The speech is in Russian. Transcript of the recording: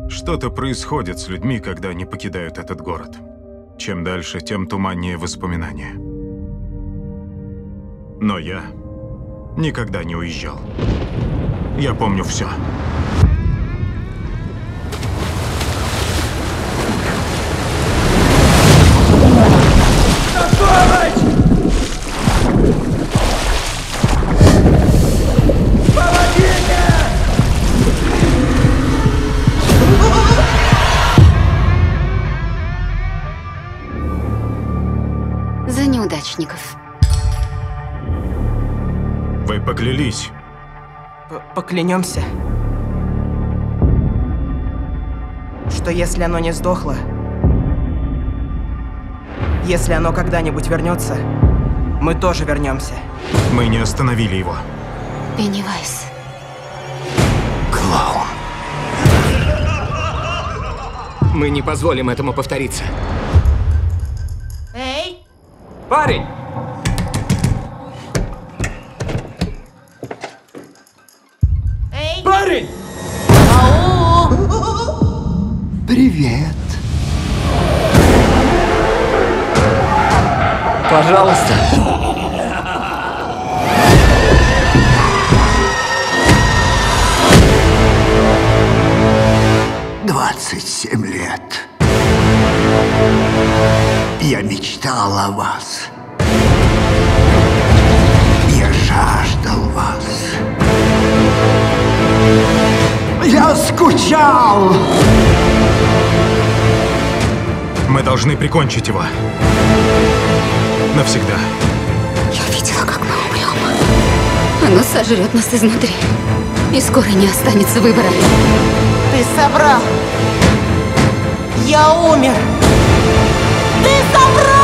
Что-то происходит с людьми, когда они покидают этот город. Чем дальше, тем туманнее воспоминания. Но я никогда не уезжал. Я помню все. За неудачников. Вы поклялись. Поклянемся, что если оно не сдохло, если оно когда-нибудь вернется, мы тоже вернемся. Мы не остановили его. Пеннивайз. Клоун. Мы не позволим этому повториться. Эй! Парень! Эй! Парень! Ау! Привет. Пожалуйста. «27 лет. Я мечтал о вас. Я жаждал вас. Я скучал. Мы должны прикончить его. Навсегда. Я видела, как мы умрем. Оно сожрет нас изнутри. И скоро не останется выбора. Ты соврал! Я умер! Ты соврал!